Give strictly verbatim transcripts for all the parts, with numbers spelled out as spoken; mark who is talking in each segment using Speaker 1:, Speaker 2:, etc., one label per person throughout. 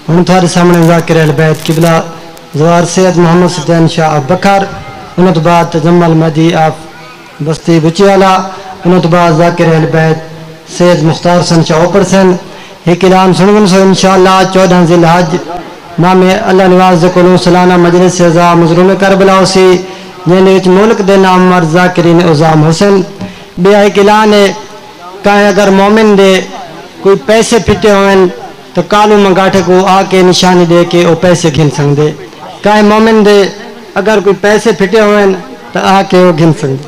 Speaker 1: ہوں تھوڑے سامنے ذاکر اہل بیت قبلہ زوار سید محمد سدین شاہ بکر، انہوں تو بعد تجمل مدی آپ بستی بچی والا، انہوں تو بعد ذاکر اہل بیت سید مختار سن شاہ اوپر سن ایک اعلان سنگن سو انشاءاللہ چودہ ذی الحج مام اللہ نواز کولوں سالانہ مجلس اعزا مظلوم کربلا اسی جن وچ ملک دے نامور ذاکرین عظام حسن بیا ایک اعلان ہے کہیں اگر مومن دے کوئی پیسے پھٹے ہوئے تو کالو منگاٹھے کو آ کے نشانی دے کے وہ پیسے گھن سکیں دے، کہیں مومن دے اگر کوئی پیسے پھٹے ہوئے تو آ کے وہ گھن سکیں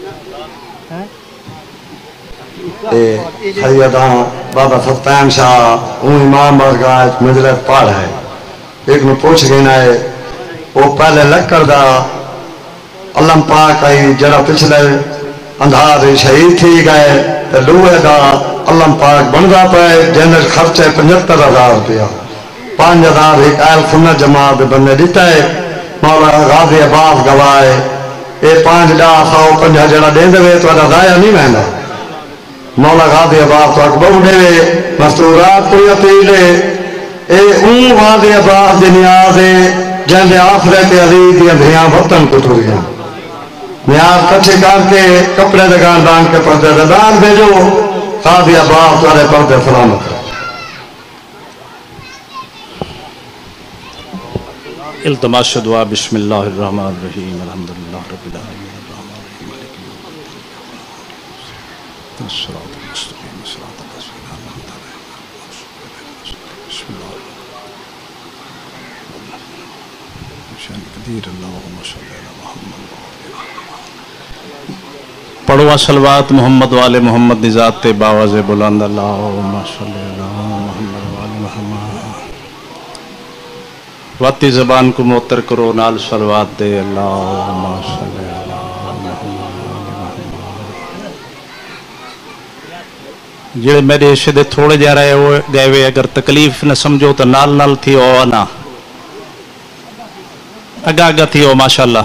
Speaker 2: دے سیدہ بابا سلطان شاہ اون امام بارگاہ مجلس پڑھ ہے ایک میں پوچھ گئے ہے وہ پہلے لکڑ دا علم پاک آئی جڑا پچھلے اندھار شہید تھی گئے تو لوہے دا علم پاک بندہ پائے جنر خرچے پنجتر ہزار روپیہ پانچ ہزار ایک اہل سنت جماعت بندے دیتا ہے مولا غازی عباس گوائے اے پانچ ڈا سو پنجہ جڑا دیں دے تو ادا ضائع نہیں مہنگا مولا غازی عباس تو اکبر دے مستورات کوئی اپیلے اے اون غازی عباس دی نیاز ہے جن دے آخرت عزیز دیا دھیاں وطن کو ٹوریاں نیاز کچھے کر کے کپڑے دکان دان کے پردے دان بھیجو غازی عباس والے پردے سلامت ہے
Speaker 3: التماس دعا بسم اللہ الرحمن الرحیم الحمدللہ رب العالمین الرحمن الرحیم مالک یوم الدین الصراط المستقیم صراط الذین انعمت علیہم بسم اللہ شان قدیر اللہم صلی علی محمد پڑھوا صلوات محمد والے محمد ذات باواز بلند اللہم صلی علی محمد والے محمد واتی زبان کو موتر کرو نال صلوات دے اللہم صلی علی محمد جڑے میرے شدے تھوڑے جا رہے ہو گئے ہوئے اگر تکلیف نہ سمجھو تو نال نال تھی او آنا اگا اگا تھی او ماشاءاللہ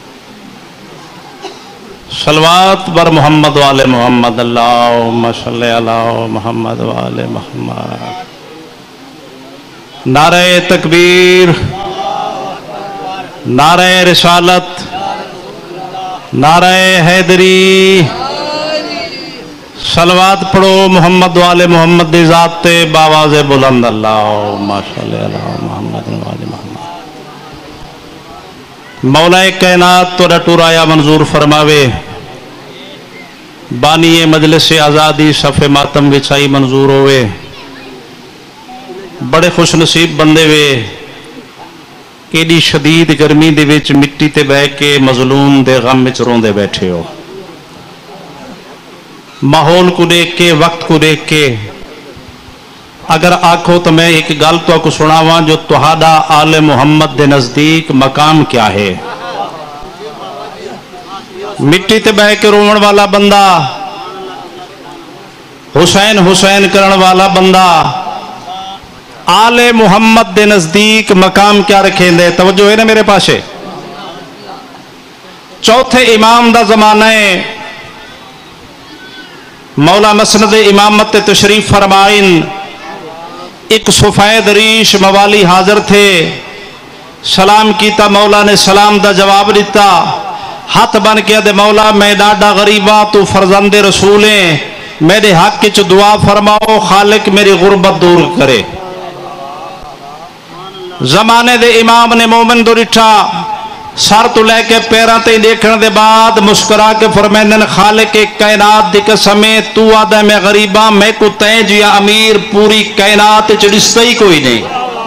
Speaker 3: صلوات بر محمد والے محمد اللہم صلی علی محمد والے محمد نعرہ تکبیر نعرہ رسالت نعرہ حیدری صلوات پڑھو محمد والے محمد ذات باواز بلند اللہم صلی علی محمد والے محمد مولا کائنات تو ٹورایا منظور فرماوے بانی مجلس آزادی صف ماتم وچھائی منظور ہوئے بڑے خوش نصیب بندے وے ایڈی شدید گرمی دے وچ مٹی تے بہ کے مظلوم دے غم وچ روندے بیٹھے ہو ماحول کو دیکھ کے وقت کو دیکھ کے اگر آکھو تو میں ایک گل تو کو سناواں جو تہاڈا آل محمد دے نزدیک مقام کیا ہے مٹی تے بہ کے روون والا بندہ حسین حسین کرن والا بندہ آل محمد دے نزدیک مقام کیا رکھیں دے توجہ ہے نا میرے پاسے چوتھے امام دا زمانہ ہے مولا مسند امامت تشریف فرمائن ایک سفید ریش موالی حاضر تھے سلام کیتا مولا نے سلام دا جواب دیتا ہاتھ بن کے دے مولا میں ڈاڈا غریبا تو فرزند رسولیں میرے حق کی دعا فرماؤ خالق میری غربت دور کرے زمانے دے امام نے مومن دو رٹھا سر تو لے کے پیران تے دیکھنے دے بعد مسکرا کے فرمیندن خالق کائنات دی قسمیں تو آدھا میں غریباں میں کو تین جیا امیر پوری کائنات چڑھستا ہی کوئی نہیں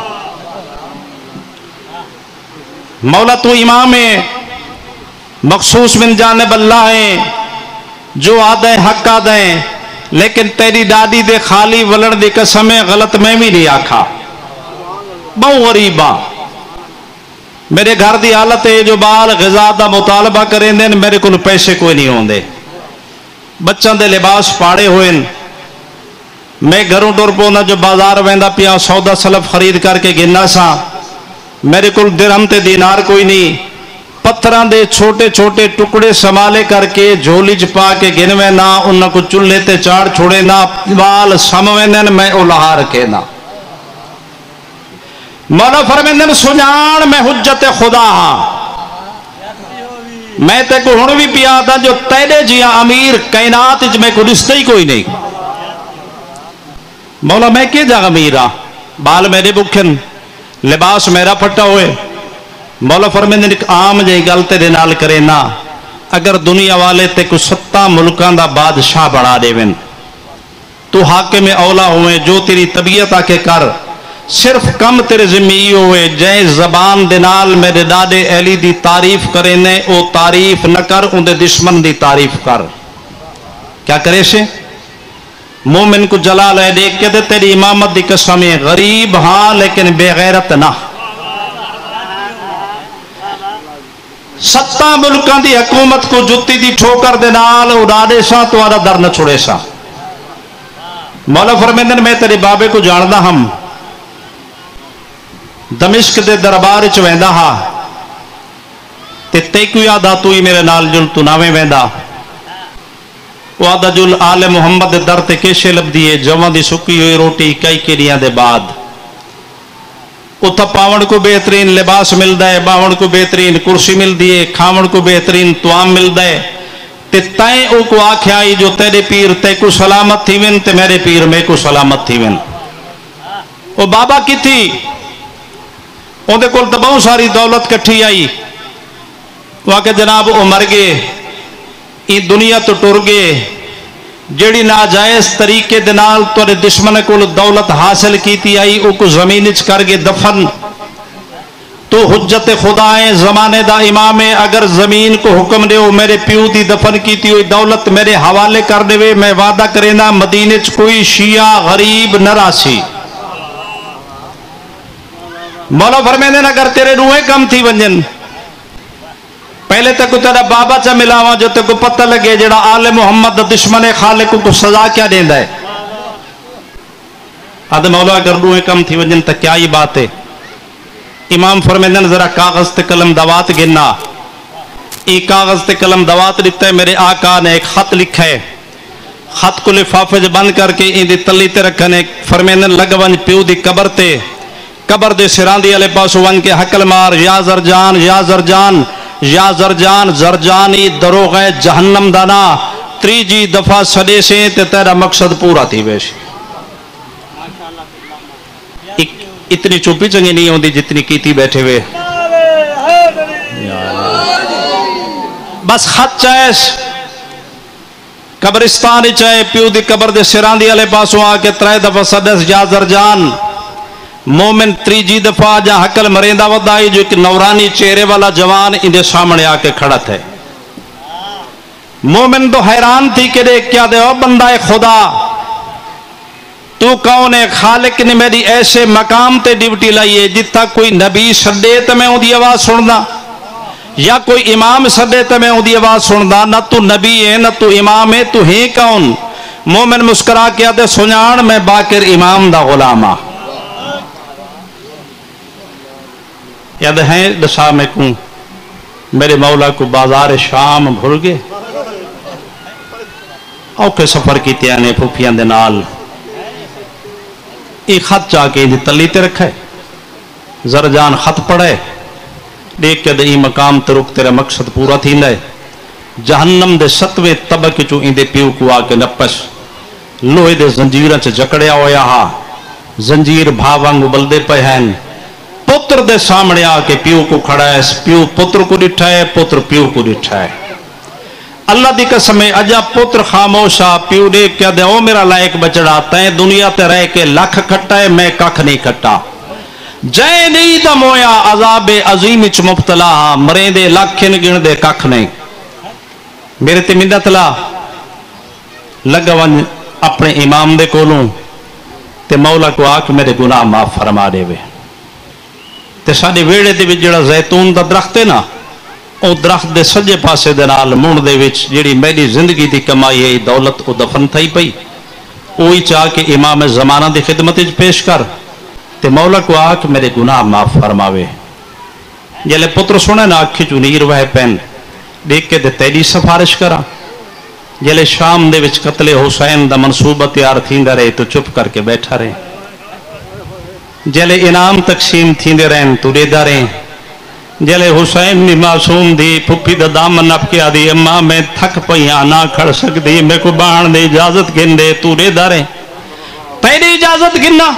Speaker 3: مولا تو امام ہے مخصوص من جانب اللہ ہیں جو آدھے حق آدھے لیکن تیری ڈاڈی دے خالی ولن دی قسمیں غلط میں بھی نہیں آکھا بہو غریباں میرے گھر دی حالت ہے جو بال غذا دا مطالبہ کریں دیں میرے کو پیسے کوئی نہیں ہوں دے بچان دے لباس پاڑے ہوئے میں گھروں ٹور پونا جو بازار ویندہ پیا سودا سلف خرید کر کے گننا سا میرے کو درہم تے دینار کوئی نہیں پتھران دے چھوٹے چھوٹے ٹکڑے سمالے کر کے جھولی چپا کے گنوے نہ انہاں کو چلے تے چاڑ چھوڑے نہ بال سموے نہ میں اولہا رکھے نہ مولا فرمیندے سنان میں حجت خدا ہاں، میں تے کو ہن بھی پیا تھا جو تیرے جیاں امیر کائنات وچ میں کو رشتہ ہی کوئی نہیں۔ مولا میں کہ جا امیر ہاں، بال میرے بکھن، لباس میرا پھٹا ہوئے۔ مولا فرمیندے ایک عام جہی گل تیرے نال کرے نا، اگر دنیا والے تے کو ستاں ملکاں دا بادشاہ بنا دیون، تو حاکم اولا ہوئے، جو تیری طبیعت آ کے کر، صرف کم تیرے ذمہ ہوئے جائیں زبان دے نال میرے دادے اہلی دی تعریف کرے نے، او تعریف نہ کر، ان دے دشمن دی تعریف کر۔ کیا کرے سے؟ مومن کو جلال ہے دیکھ کے دے تیری امامت دی قسم، غریب ہاں لیکن بے غیرت نہ، ستاں ملکاں دی حکومت کو جتی دی ٹھوکر دے نال اڑا دے سا، تو آرہ در نہ چھوڑے سا۔ مولا فرمیندن میں تیرے بابے کو جاندہ ہم، دمشق دے دربار چ ویندا ہا، تے تے کو یاد آ تو ہی میرے نال جل تو ناویں ویندا، وہ آدھا جل آل محمد دے در تے کیشے لب دیے، جوان دی سکی ہوئی روٹی کئی کیریاں دے بعد، اتھا پاون کو بہترین لباس مل دے، باون کو بہترین کرسی مل دیے، کھاون کو بہترین توام مل دے، تے تائیں او کو آکھیا ہی جو تیرے پیر تے کو سلامت تھی ون، تے میرے پیر میں کو سلامت تھی ون۔ وہ بابا کی تھی، ان دے کول تو بہت ساری دولت کٹھی آئی، وہ آکے جناب وہ مر گئے، این دنیا تو ٹر گئے، جیڑی ناجائز طریقے دنال تو دشمن کو دولت حاصل کیتی آئی، او کو زمین اچ کر گئے دفن۔ تو حجت خدا ہے، زمانے دا امام ہے، اگر زمین کو حکم دے ہو میرے پیو دی دفن کیتی ہوئی دولت میرے حوالے کر دے وے، میں وعدہ کرے نا مدینے چ کوئی شیعہ غریب نہ راسی۔ مولا فرمیندے اگر تیرے روحیں کم تھی ونجن، پہلے تک تیرا بابا چا ملاواں جو تے کو پتہ لگے جڑا آل محمد دشمن خالق کو سزا کیا دیندا ہے۔ آدھے مولا اگر روحیں کم تھی ونجن تک کیا ہی بات ہے؟ امام فرمیندن ذرا کاغذ تے قلم دوات گننا، ایک کاغذ تے قلم دوات لکھتا ہے، میرے آقا نے ایک خط لکھا ہے، خط کو لفافے جو بند کر کے این دی تلی تے رکھنے، فرمیندن لگ ون پیو دی قبر تے، قبر دے سران دی علی پاسو ون کے حکل مار، یا زرجان یا زرجان یا زرجان، زرجانی دروغ ہے جہنم دانا، تری جی دفعہ سڑے سے تے تیرا مقصد پورا تھی بیش۔ اتنی چوپی چنگی نہیں ہوندی جتنی کیتی بیٹھے ہوئے، بس خط چاہیس قبرستان چاہے پیو دی قبر دے سران دی علی پاسو آ کے ترائے دفعہ سڑس یا زرجان، مومن تریجی دفعہ جا حکل مریندہ ودائی جو ایک نورانی چہرے والا جوان اندے سامنے آکے کھڑا تھے۔ مومن تو حیران تھی کہ دیکھ کیا دے او بندہ خدا، تو کون ہے؟ خالق نے میری ایسے مقام تے ڈیوٹی لائیے جتا کوئی نبی سدے تے میں اندی آواز سندا، یا کوئی امام سدے تے میں اندی آواز سندا، نہ تو نبی ہے نہ تو امام ہے، تو ہیں کون؟ مومن مسکرا کیا دے سنان میں باکر امام دا غلامہ۔ یاد ہیں دسا میں کوں میرے مولا کو بازار شام بھول گئے، اوکے سفر کی تیانے پھوپیاں دے نال، ایک خط چاہ کے دی تلی تے رکھے، زرجان خط پڑھے، دیکھ کے دے مقام تے رک تیرے مقصد پورا تھی لے، جہنم دے ستوے طبق چو اندے پیو کو آکے نپش، لوہے دے زنجیرہ چے جکڑیا ہویا ہا، زنجیر بھاوانگ بلدے پہ ہیں، پتر دے سامنے آکے پیو کو کھڑا ہے، پیو پتر کو ڈٹھا ہے، پتر پیو کو ڈٹھا ہے۔ اللہ دی قسم ہے اجا پتر خاموشا، پیو دیکھ کیا دے او میرا لائق بچڑا، تائیں دنیا تے رہ کے لکھ کھٹا ہے، میں ککھ نہیں کھٹا، جائے نہیں دا مویا عذاب عظیم اچ مبتلا، مریں دے لکھن گن دے ککھ نہیں۔ میرے تے منت لا لگا ون اپنے امام دے کولوں تے مولا کو آکھ میرے گناہ معاف فرما دے وے، تے ساڑے ویڑے دے وچ جڑا زیتون دا درخت ہے نا، او درخت دے سجے پاسے دے نال مون دے وچ جڑی میری زندگی دی کمائی ہے دولت او دفن تھئی پئی، اوہی چاہ کے امام زمانہ دی خدمت وچ پیش کر، تے مولا کو آکھ میرے گناہ معاف فرماوے۔ جلے پتر سنے نا اکھی چوں نیر وہے پین، دیکھ کے دے تیری سفارش کرا، جلے شام دے وچ قتل حسین دا منصوبہ تیار تھیندا رہے تو چپ کر کے بیٹھا رہے۔ جلے انعام تقسیم تھیندے رہن تو ڈیدا رہیں جلے حسین بھی معصوم دی پھپھی دا دامن نپ کے آدھی اماں میں تھک پہیاں نہ کھڑ سکتی میں کو باہن دے اجازت گن دے تو ڈیدا رہیں تیری اجازت گننا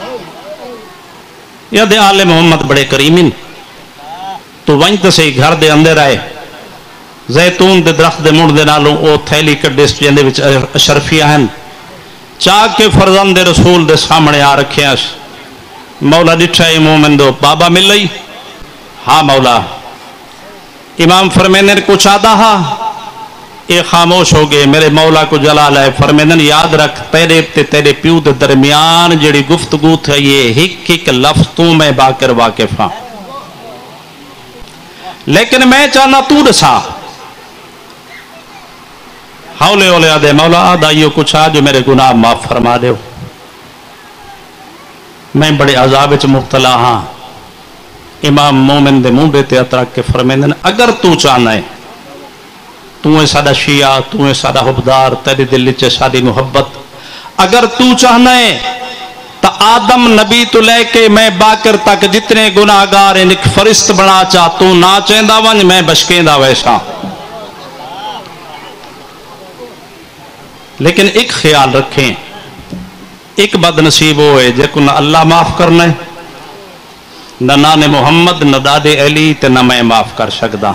Speaker 3: یا دے آل محمد بڑے کریمین تو وہیں سے گھر دے اندر آئے زیتون دے درخت دے مڑ دے نالوں او تھیلی کڈیس جندے وچ اشرفیہ ہیں چاک کے فرزند رسول دے سامنے آ رکھے ہیں مولا ڈٹھا ہے مومن دو بابا مل لئی ہاں مولا امام فرمینر کچھ آدھا ہاں اے خاموش ہو گئے میرے مولا کو جلال ہے فرمینر یاد رکھ تیرے تے تیرے پیو دے درمیان جڑی گفتگو تھا یہ ہک ہک لفظوں میں باکر واقف ہاں لیکن میں چاہنا تو دسا ہولے ہولے آدھے مولا آدھا یہ کچھ آ جو میرے گناہ معاف فرما دے میں بڑے عذاب چ مبتلا ہاں امام مومن دے منہ بیتے اترک کے فرمیندن اگر تو چاہنا ہے تو ہے سادہ شیعہ تو ہے سادہ حبدار تیرے دل چے سادی محبت اگر تو چاہنا ہے تا آدم نبی تو لے کے میں باکر تک جتنے گناہگار ہیں ایک فرشت بنا چاہ تو نہ چیندہ ونج میں بشکیندہ ویسا لیکن ایک خیال رکھیں ایک بد نصیب ہوئے جے کو نہ اللہ معاف کرنا ہے نہ نان محمد نہ دادے علی تے نہ میں معاف کر سکدا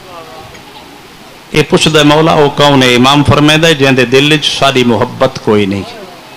Speaker 3: اے پوچھ دے مولا او کون ہے امام فرمائے دے جہاں دے دل وچ ساری محبت کوئی نہیں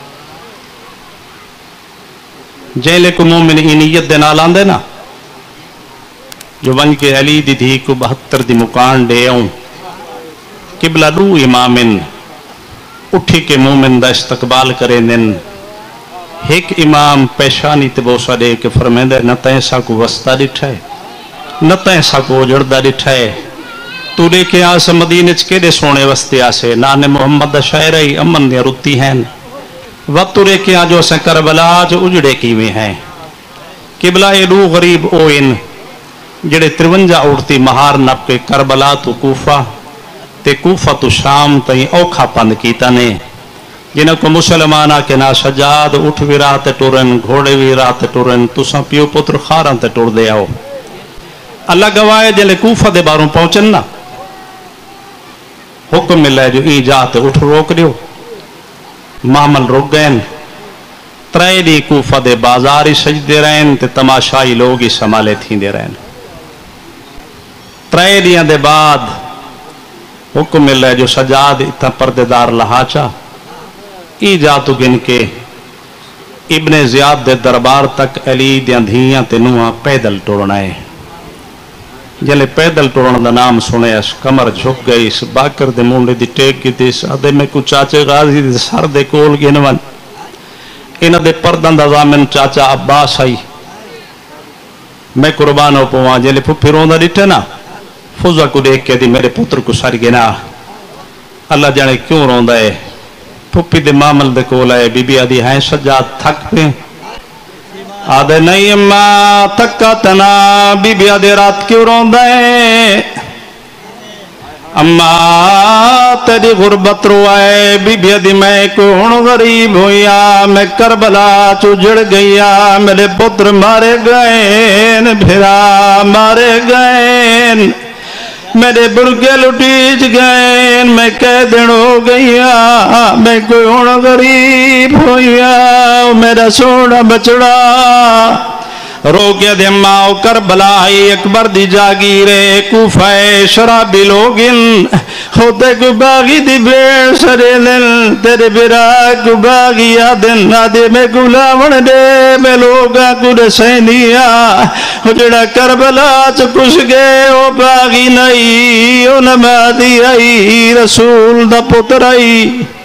Speaker 3: جیلے کو مومن ای نیت دے نال آندے نا جو ون کے علی دی دھی کو بہتر دی مکان دے آؤں قبلہ دو امامن اٹھی کے مومن دا استقبال کرے دن ایک امام پیشانی تے بوسا دے کے فرمیندے نہ تیسا کو وسطہ ڈٹھائے نہ تیسا کو جڑدہ ڈٹھائے تو لے کے آسے مدینہ چکے دے سونے وستے آسے نانے محمد دا شاعرہی امن دیا رتی ہیں وقت تو لے کے آجو سے کربلا جو اجڑے کیوے ہیں قبلہ ایڈو غریب اوین جڑے ترونجہ اڑتی مہار نپ کے کربلا تو کوفہ تے کوفہ تو شام تائیں اوکھا پند کیتا نے جنہوں کو مسلمانہ کے نا سجاد اٹھ بھی رات ٹورن گھوڑے بھی رات ٹورن تو ساں پیو پتر خاران تے ٹور دے آؤ اللہ گواہ جلے کوفہ دے باروں پہنچن نا حکم ملے جو ای جات اٹھ روک دیو معامل روک گئن ترائے دی کوفہ دے بازاری سجدے رہن تے تماشائی لوگی سمالے تھیں دے رہن ترائے دیاں دے بعد حکم ملے جو سجاد اتنا پردیدار لہاچا ای جاتو گن کے ابن زیاد دے دربار تک علی دیاں دھیاں تے نوہاں پیدل ٹوڑنا ہے جلے پیدل ٹوڑنا دا نام سنے اس کمر جھک گئی اس باکر دے مونڈے دی ٹیک کی دیس آدھے میں کو چاچے غازی دے سر دے کول گنوان انہ دے پردن دا زامن چاچا عباس آئی میں قربانوں پوہاں جلے پھروں دا دیٹھے نا فوزہ کو دیکھ کے دی میرے پتر کو سر گنا اللہ جانے کیوں رون دائے پھپی دے معامل دے کول آئے بی بی آدھی ہیں سجاد تھک پہ آدھے نہیں اماں تھکا تنا بی بی آدھے رات کیوں رون دائے اماں تیری غربت رو آئے بی بی آدھی میں کون غریب ہویا میں کربلا چجڑ گیا میرے پتر مارے گئے بھیرا مارے گئے میرے برگے لٹیج گئے میں قیدن ہو گیا میں کوئی ہونا غریب ہویا میرا سونا بچڑا رو کے دے ماں کربلا آئی اکبر دی جاگیرے کوفہ شرابی لوگن خودے کو باغی دی بیڑ سرے دن تیرے برا کو باغی آدن آدھے میں گلاون دے میں لوگا کو رسینیا جڑا کربلا چکش گئے او باغی نہیں او نمادی آئی رسول دا پتر آئی